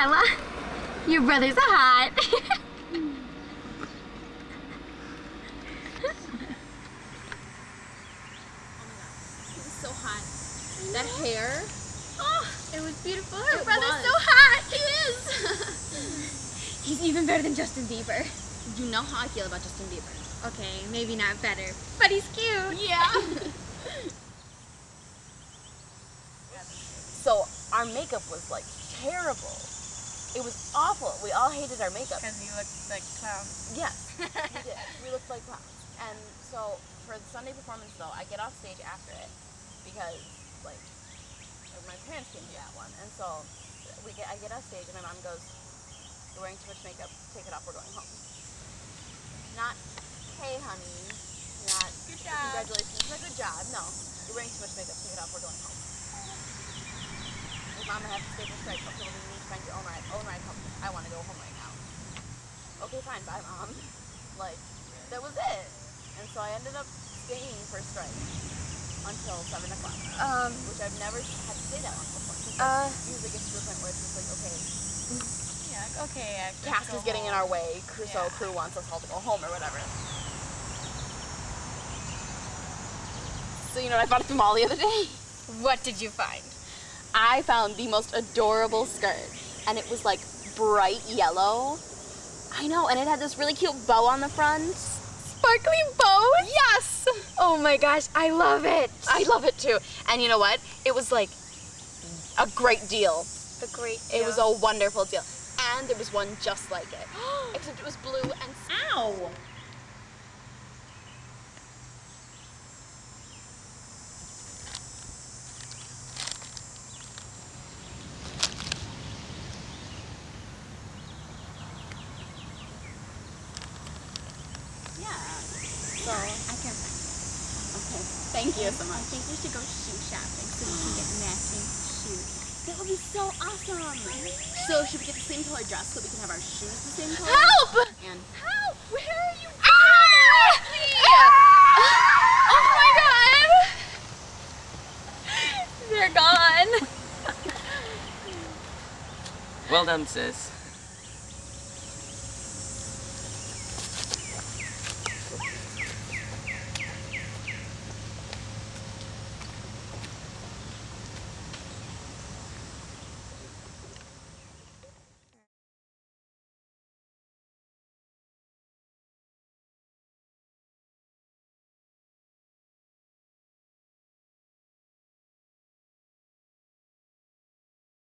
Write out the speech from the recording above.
Bella. Your brothers are hot. So hot. That hair. Oh, it was beautiful. Her brother's so hot. He is. He's even better than Justin Bieber. You know how I feel about Justin Bieber. Okay, maybe not better, but he's cute. Yeah. So our makeup was like terrible. It was awful. We all hated our makeup. Because we looked like clowns. Yes, we did. We looked like clowns. And so for the Sunday performance though, I get off stage after it because like my parents came to that one. And so I get off stage and my mom goes, "You're wearing too much makeup. Take it off. We're going home." Not, "Hey honey," not, Good job. "Congratulations." Not, "Good job." No, "You're wearing too much makeup. Take it off. We're going home." Mom, I have to stay for strike. Okay, well, you need to find your own ride home. I want to go home right now. Okay, fine. Bye, Mom. Like, that was it. And so I ended up staying for strike until 7 o'clock. Which I've never had to stay that long before. Usually gets to the point where it's just like, okay. Yeah, okay. Cast is getting in our way, so crew wants us all to go home or whatever. So you know what I found at the mall the other day? What did you find? I found the most adorable skirt, and it was like bright yellow. I know, and it had this really cute bow on the front. Sparkly bows? Yes! Oh my gosh, I love it. I love it too. And you know what? It was like a great deal. A great It was a wonderful deal. And there was one just like it, except it was blue and... Ow! So, I can find it. okay, thank you so I much. think we should go shoe shopping so we can get matching shoes. That would be so awesome. So should we get the same color dress so we can have our shoes the same color? Help! And Help! Where are you? oh my god! They're gone. Well done, sis.